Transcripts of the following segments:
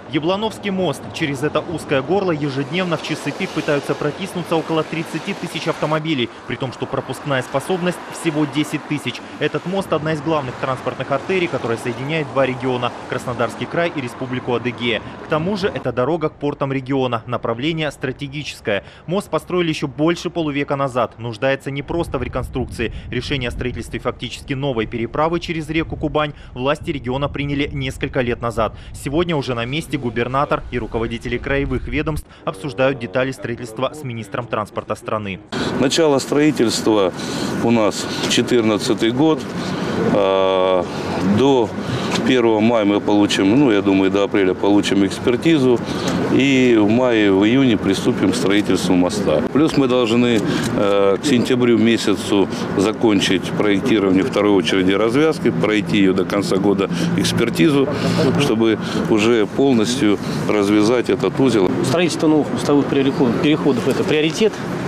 Яблоновский мост. Через это узкое горло ежедневно в часы пик пытаются протиснуться около 30 тысяч автомобилей, при том, что пропускная способность всего 10 тысяч. Этот мост – одна из главных транспортных артерий, которая соединяет два региона – Краснодарский край и Республику Адыгея. К тому же это дорога к портам региона, направление стратегическое. Мост построили еще больше полувека назад, нуждается не просто в реконструкции. Решение о строительстве фактически новой переправы через реку Кубань власти региона приняли несколько лет назад. Сегодня уже на месте губернатор и руководители краевых ведомств обсуждают детали строительства с министром транспорта страны. Начало строительства у нас 2014 год. До 1 мая мы получим, я думаю, до апреля получим экспертизу. И в мае, в июне приступим к строительству моста. Плюс мы должны к сентябрю месяцу закончить проектирование второй очереди развязки, пройти ее до конца года экспертизу, чтобы уже полностью развязать этот узел. Строительство новых мостовых переходов – это приоритет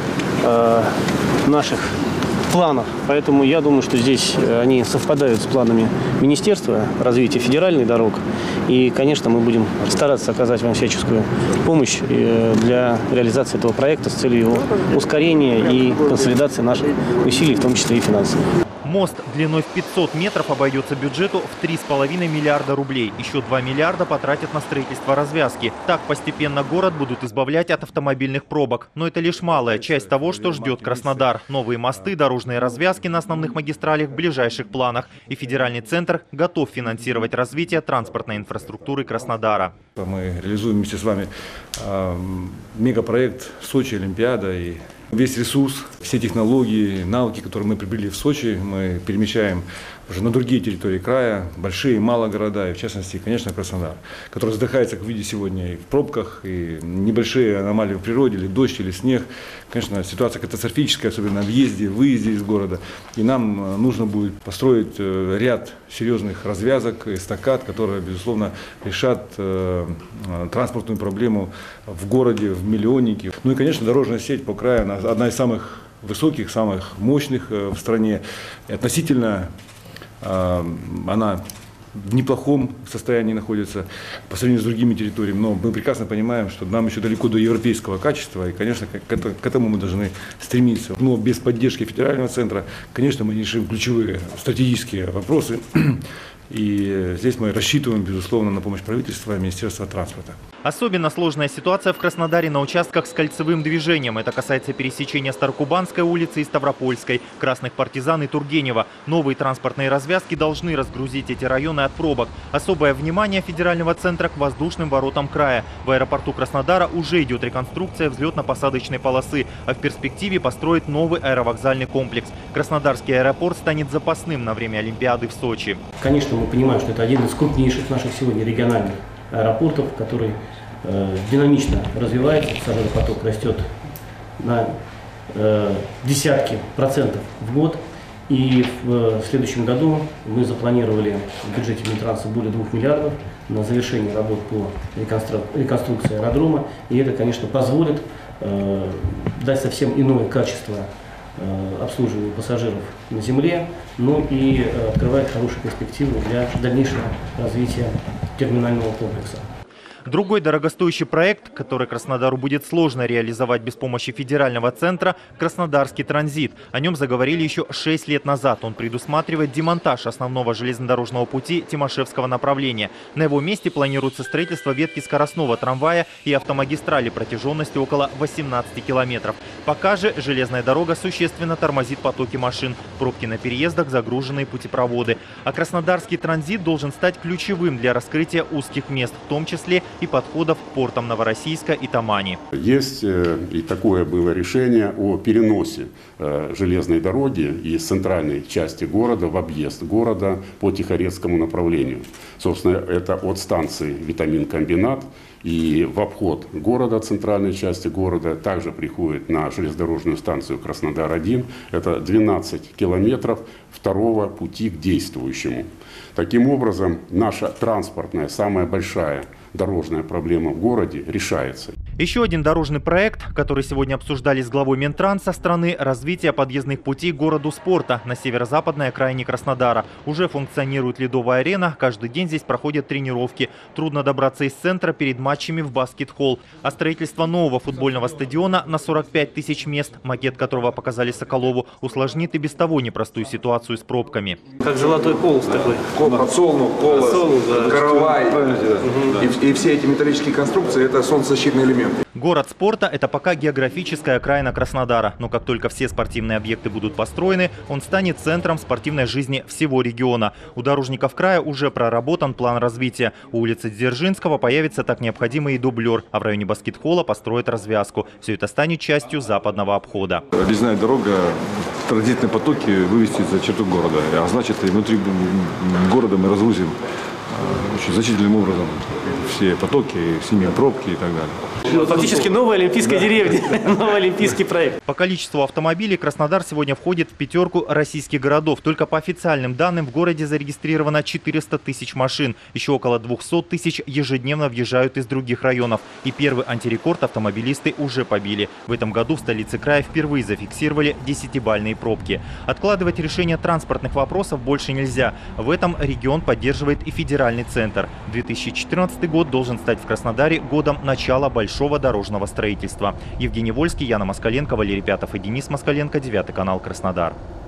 наших планов. Поэтому я думаю, что здесь они совпадают с планами Министерства развития федеральных дорог. И, конечно, мы будем стараться оказать вам всяческую помощь для реализации этого проекта с целью его ускорения и консолидации наших усилий, в том числе и финансовых. Мост длиной в 500 метров обойдется бюджету в 3,5 миллиарда рублей. Еще 2 миллиарда потратят на строительство развязки. Так постепенно город будут избавлять от автомобильных пробок. Но это лишь малая часть того, что ждет Краснодар. Новые мосты, дорожные развязки на основных магистралях в ближайших планах. И федеральный центр готов финансировать развитие транспортной инфраструктуры Краснодара. Мы реализуем вместе с вами мегапроект «Сочи Олимпиада». И весь ресурс, все технологии, навыки, которые мы приобрели в Сочи, мы перемещаем уже на другие территории края, большие и малые города, и в частности, конечно, Краснодар, который задыхается, как видите, сегодня и в пробках, и небольшие аномалии в природе, или дождь, или снег. Конечно, ситуация катастрофическая, особенно в въезде, выезде из города. И нам нужно будет построить ряд серьезных развязок, эстакад, которые, безусловно, решат транспортную проблему в городе, в миллионнике. Ну и, конечно, дорожная сеть по краю одна из самых высоких, самых мощных в стране. И относительно она в неплохом состоянии находится по сравнению с другими территориями. Но мы прекрасно понимаем, что нам еще далеко до европейского качества. И, конечно, к этому мы должны стремиться. Но без поддержки федерального центра, конечно, мы не решим ключевые стратегические вопросы. И здесь мы рассчитываем, безусловно, на помощь правительства и Министерства транспорта. Особенно сложная ситуация в Краснодаре на участках с кольцевым движением. Это касается пересечения Старокубанской улицы и Ставропольской, Красных Партизан и Тургенева. Новые транспортные развязки должны разгрузить эти районы от пробок. Особое внимание федерального центра к воздушным воротам края. В аэропорту Краснодара уже идет реконструкция взлетно-посадочной полосы, а в перспективе построят новый аэровокзальный комплекс. Краснодарский аэропорт станет запасным на время Олимпиады в Сочи. Конечно, мы понимаем, что это один из крупнейших наших сегодня региональных аэропортов, который динамично развивается, пассажиропоток растет на десятки процентов в год. И в следующем году мы запланировали в бюджете Минтранса более 2 миллиардов на завершение работ по реконструкции аэродрома. И это, конечно, позволит дать совсем иное качество обслуживания пассажиров на земле, ну и открывает хорошие перспективы для дальнейшего развития терминального комплекса. Другой дорогостоящий проект, который Краснодару будет сложно реализовать без помощи федерального центра – Краснодарский транзит. О нем заговорили еще 6 лет назад. Он предусматривает демонтаж основного железнодорожного пути Тимошевского направления. На его месте планируется строительство ветки скоростного трамвая и автомагистрали протяженностью около 18 километров. Пока же железная дорога существенно тормозит потоки машин. Пробки на переездах, загруженные путепроводы. А Краснодарский транзит должен стать ключевым для раскрытия узких мест, в том числе и подходов к портам Новороссийска и Тамани. Есть и такое было решение о переносе железной дороги из центральной части города в объезд города по Тихорецкому направлению. Собственно, это от станции «Витамин-комбинат» и в обход города, центральной части города, также приходит на железнодорожную станцию Краснодар-1. Это 12 километров второго пути к действующему. Таким образом, наша транспортная, самая большая дорожная проблема в городе решается. Еще один дорожный проект, который сегодня обсуждали с главой Минтранса страны – развитие подъездных путей к городу спорта на северо-западной окраине Краснодара. Уже функционирует ледовая арена, каждый день здесь проходят тренировки. Трудно добраться из центра перед матчами в баскет-холл. А строительство нового футбольного стадиона на 45 тысяч мест, макет которого показали Соколову, усложнит и без того непростую ситуацию с пробками. Как золотой полос такой. Подсолнух, полос, каравай и все эти металлические конструкции – это солнцезащитные элементы. Город спорта – это пока географическая окраина Краснодара. Но как только все спортивные объекты будут построены, он станет центром спортивной жизни всего региона. У дорожников края уже проработан план развития. У улицы Дзержинского появится так необходимый дублер, а в районе баскет-холла построят развязку. Все это станет частью западного обхода. Объездная дорога, транзитные потоки вывести за черту города. А значит, и внутри города мы разгрузим очень значительным образом все потоки, снимем пробки и так далее. Фактически новая олимпийская деревня, новый олимпийский проект. По количеству автомобилей Краснодар сегодня входит в пятерку российских городов. Только по официальным данным в городе зарегистрировано 400 тысяч машин. Еще около 200 тысяч ежедневно въезжают из других районов. И первый антирекорд автомобилисты уже побили. В этом году в столице края впервые зафиксировали 10-бальные пробки. Откладывать решение транспортных вопросов больше нельзя. В этом регион поддерживает и федеральный центр. 2014 год должен стать в Краснодаре годом начала большого дорожного строительства. Евгений Вольский, Яна Москаленко, Валерий Пятов и Денис Москаленко, 9 канал, Краснодар.